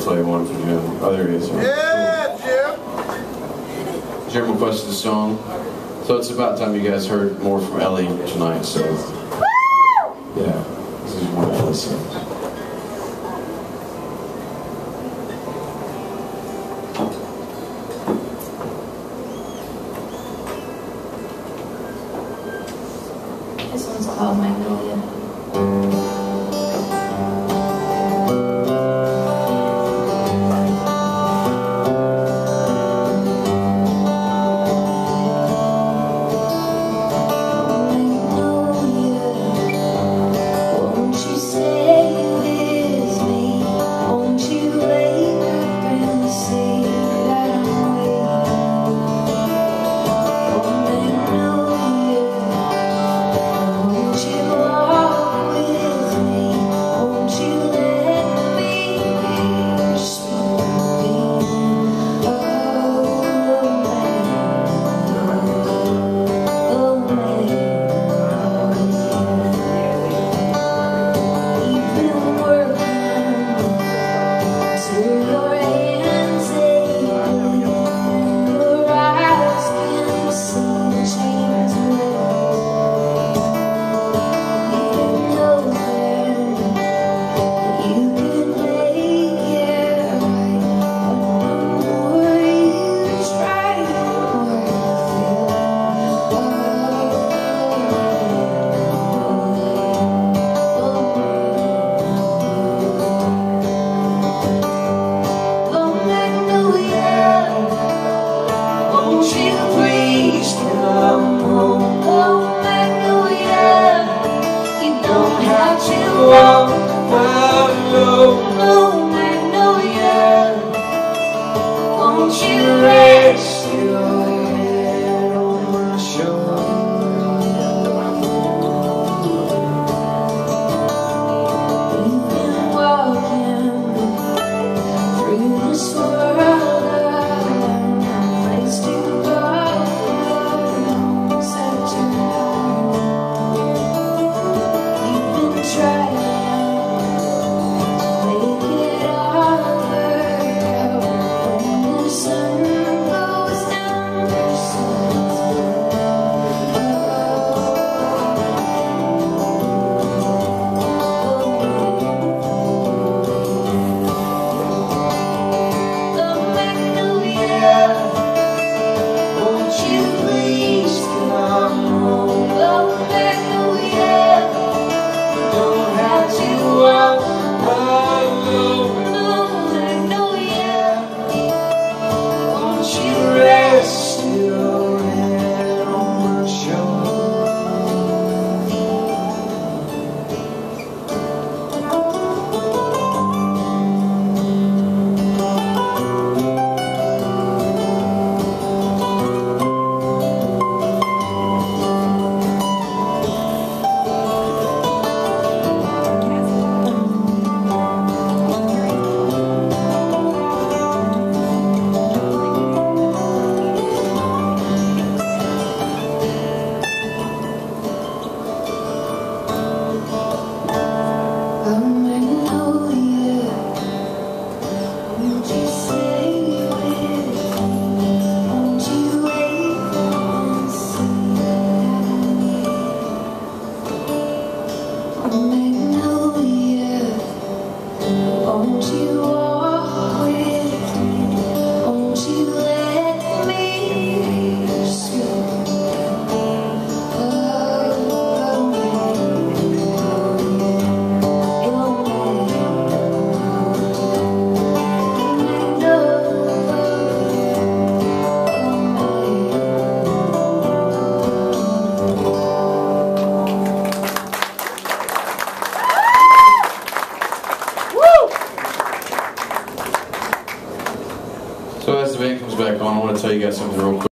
play one for you. Oh, there he is. Yeah, Jim. Jim requested a song. So it's about time you guys heard more from Ellie tonight, so. Yeah, this is one of Ellie's songs. This one's called Magnolia. So as the band comes back on, I want to tell you guys something real quick.